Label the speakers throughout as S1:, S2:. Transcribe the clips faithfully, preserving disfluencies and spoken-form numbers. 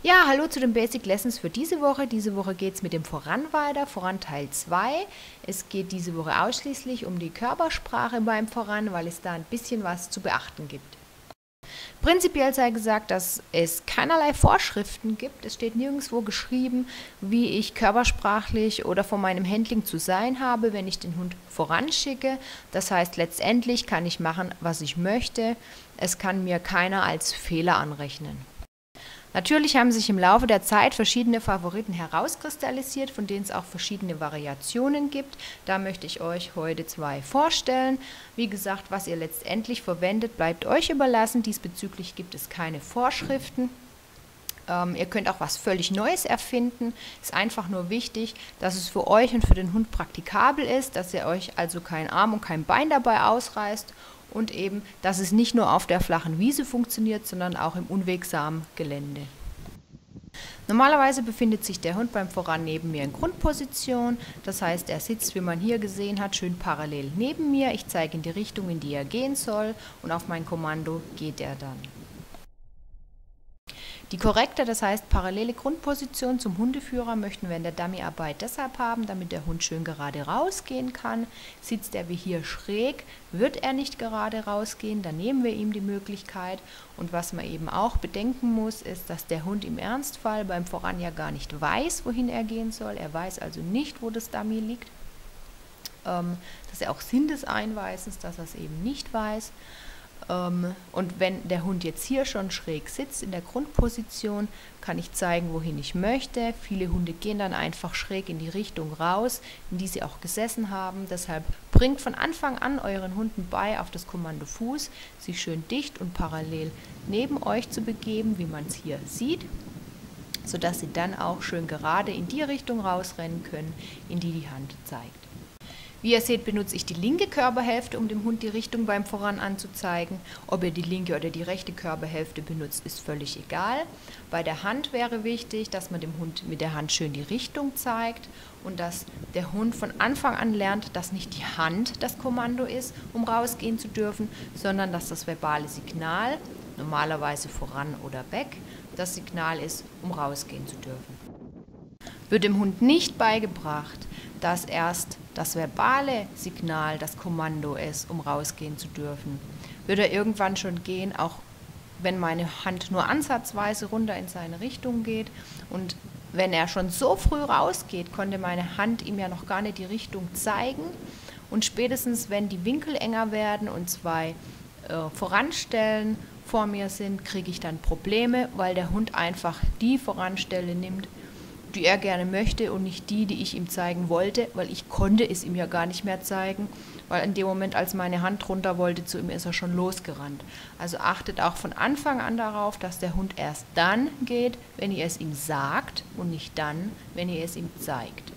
S1: Ja, hallo zu den Basic Lessons für diese Woche. Diese Woche geht es mit dem Voran weiter, Voran Teil zwei. Es geht diese Woche ausschließlich um die Körpersprache beim Voran, weil es da ein bisschen was zu beachten gibt. Prinzipiell sei gesagt, dass es keinerlei Vorschriften gibt. Es steht nirgendwo geschrieben, wie ich körpersprachlich oder von meinem Handling zu sein habe, wenn ich den Hund voranschicke. Das heißt, letztendlich kann ich machen, was ich möchte. Es kann mir keiner als Fehler anrechnen. Natürlich haben sich im Laufe der Zeit verschiedene Favoriten herauskristallisiert, von denen es auch verschiedene Variationen gibt. Da möchte ich euch heute zwei vorstellen. Wie gesagt, was ihr letztendlich verwendet, bleibt euch überlassen. Diesbezüglich gibt es keine Vorschriften. Ähm, ihr könnt auch was völlig Neues erfinden. Es ist einfach nur wichtig, dass es für euch und für den Hund praktikabel ist, dass ihr euch also kein Arm und kein Bein dabei ausreißt. Und eben, dass es nicht nur auf der flachen Wiese funktioniert, sondern auch im unwegsamen Gelände. Normalerweise befindet sich der Hund beim Voran neben mir in Grundposition. Das heißt, er sitzt, wie man hier gesehen hat, schön parallel neben mir. Ich zeige in die Richtung, in die er gehen soll, und auf mein Kommando geht er dann. Die korrekte, das heißt parallele Grundposition zum Hundeführer möchten wir in der Dummyarbeit deshalb haben, damit der Hund schön gerade rausgehen kann. Sitzt er wie hier schräg, wird er nicht gerade rausgehen, dann nehmen wir ihm die Möglichkeit. Und was man eben auch bedenken muss, ist, dass der Hund im Ernstfall beim Voran ja gar nicht weiß, wohin er gehen soll. Er weiß also nicht, wo das Dummy liegt. Ähm, das ist ja auch Sinn des Einweisens, dass er es eben nicht weiß. Und wenn der Hund jetzt hier schon schräg sitzt in der Grundposition, kann ich zeigen, wohin ich möchte. Viele Hunde gehen dann einfach schräg in die Richtung raus, in die sie auch gesessen haben. Deshalb bringt von Anfang an euren Hunden bei, auf das Kommando Fuß, sich schön dicht und parallel neben euch zu begeben, wie man es hier sieht, sodass sie dann auch schön gerade in die Richtung rausrennen können, in die die Hand zeigt. Wie ihr seht, benutze ich die linke Körperhälfte, um dem Hund die Richtung beim Voran anzuzeigen. Ob ihr die linke oder die rechte Körperhälfte benutzt, ist völlig egal. Bei der Hand wäre wichtig, dass man dem Hund mit der Hand schön die Richtung zeigt und dass der Hund von Anfang an lernt, dass nicht die Hand das Kommando ist, um rausgehen zu dürfen, sondern dass das verbale Signal, normalerweise voran oder back, das Signal ist, um rausgehen zu dürfen. Wird dem Hund nicht beigebracht, dass erst das verbale Signal das Kommando ist, um rausgehen zu dürfen, wird er irgendwann schon gehen, auch wenn meine Hand nur ansatzweise runter in seine Richtung geht. Und wenn er schon so früh rausgeht, konnte meine Hand ihm ja noch gar nicht die Richtung zeigen. Und spätestens, wenn die Winkel enger werden und zwei äh, Voranstellen vor mir sind, kriege ich dann Probleme, weil der Hund einfach die Voranstelle nimmt, die er gerne möchte und nicht die, die ich ihm zeigen wollte, weil ich konnte es ihm ja gar nicht mehr zeigen, weil in dem Moment, als meine Hand runter wollte, zu ihm ist er schon losgerannt. Also achtet auch von Anfang an darauf, dass der Hund erst dann geht, wenn ihr es ihm sagt und nicht dann, wenn ihr es ihm zeigt.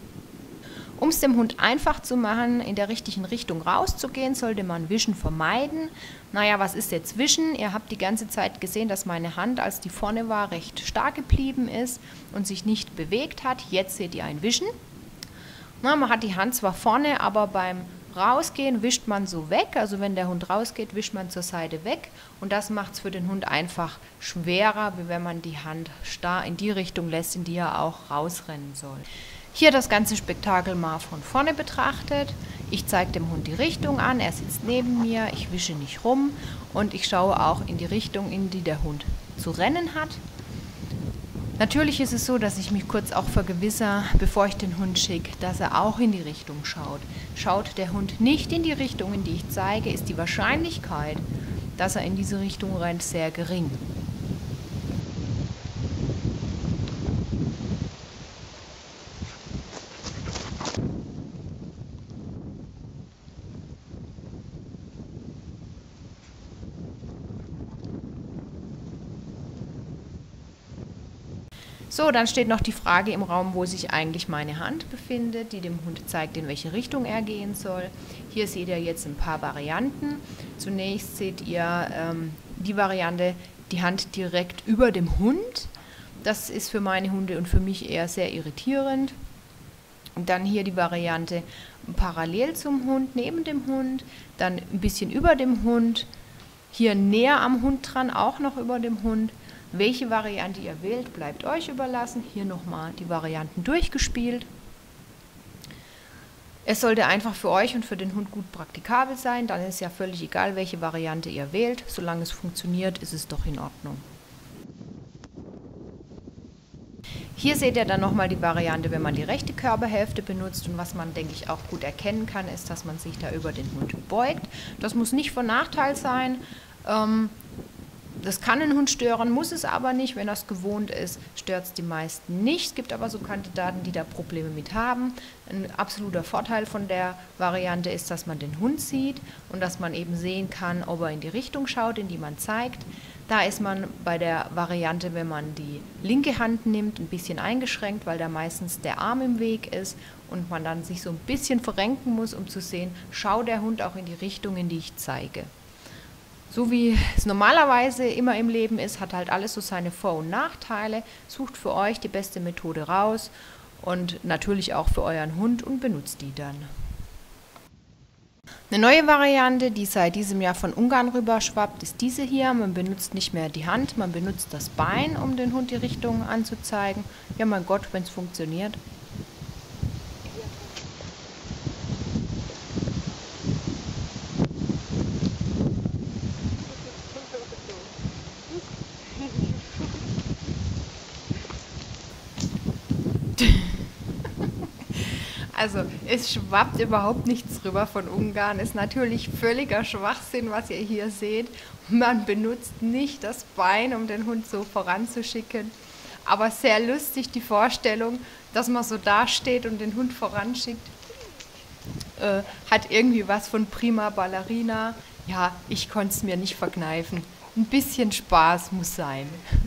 S1: Um es dem Hund einfach zu machen, in der richtigen Richtung rauszugehen, sollte man Wischen vermeiden. Naja, was ist jetzt Wischen? Ihr habt die ganze Zeit gesehen, dass meine Hand, als die vorne war, recht stark geblieben ist und sich nicht bewegt hat. Jetzt seht ihr ein Wischen. Na, man hat die Hand zwar vorne, aber beim Rausgehen wischt man so weg. Also wenn der Hund rausgeht, wischt man zur Seite weg. Und das macht es für den Hund einfach schwerer, wie wenn man die Hand starr in die Richtung lässt, in die er auch rausrennen soll. Hier das ganze Spektakel mal von vorne betrachtet. Ich zeige dem Hund die Richtung an, er sitzt neben mir, ich wische nicht rum und ich schaue auch in die Richtung, in die der Hund zu rennen hat. Natürlich ist es so, dass ich mich kurz auch vergewissere, bevor ich den Hund schicke, dass er auch in die Richtung schaut. Schaut der Hund nicht in die Richtung, in die ich zeige, ist die Wahrscheinlichkeit, dass er in diese Richtung rennt, sehr gering. So, dann steht noch die Frage im Raum, wo sich eigentlich meine Hand befindet, die dem Hund zeigt, in welche Richtung er gehen soll. Hier seht ihr jetzt ein paar Varianten. Zunächst seht ihr ähm, die Variante, die Hand direkt über dem Hund. Das ist für meine Hunde und für mich eher sehr irritierend. Und dann hier die Variante parallel zum Hund, neben dem Hund, dann ein bisschen über dem Hund, hier näher am Hund dran, auch noch über dem Hund. Welche Variante ihr wählt, bleibt euch überlassen. Hier nochmal die Varianten durchgespielt. Es sollte einfach für euch und für den Hund gut praktikabel sein, dann ist ja völlig egal, welche Variante ihr wählt. Solange es funktioniert, ist es doch in Ordnung. Hier seht ihr dann nochmal die Variante, wenn man die rechte Körperhälfte benutzt, und was man, denke ich, auch gut erkennen kann, ist, dass man sich da über den Hund beugt. Das muss nicht von Nachteil sein. Ähm, Das kann den Hund stören, muss es aber nicht. Wenn er es gewohnt ist, stört es die meisten nicht. Es gibt aber so Kandidaten, die da Probleme mit haben. Ein absoluter Vorteil von der Variante ist, dass man den Hund sieht und dass man eben sehen kann, ob er in die Richtung schaut, in die man zeigt. Da ist man bei der Variante, wenn man die linke Hand nimmt, ein bisschen eingeschränkt, weil da meistens der Arm im Weg ist und man dann sich so ein bisschen verrenken muss, um zu sehen, schaut der Hund auch in die Richtung, in die ich zeige. So wie es normalerweise immer im Leben ist, hat halt alles so seine Vor- und Nachteile. Sucht für euch die beste Methode raus und natürlich auch für euren Hund und benutzt die dann. Eine neue Variante, die seit diesem Jahr von Ungarn rüber schwappt, ist diese hier. Man benutzt nicht mehr die Hand, man benutzt das Bein, um den Hund die Richtung anzuzeigen. Ja, mein Gott, wenn es funktioniert. Also es schwappt überhaupt nichts rüber von Ungarn, ist natürlich völliger Schwachsinn, was ihr hier seht. Man benutzt nicht das Bein, um den Hund so voranzuschicken, aber sehr lustig die Vorstellung, dass man so dasteht und den Hund voranschickt, äh, hat irgendwie was von Prima Ballerina. Ja, ich konnte es mir nicht verkneifen. Ein bisschen Spaß muss sein.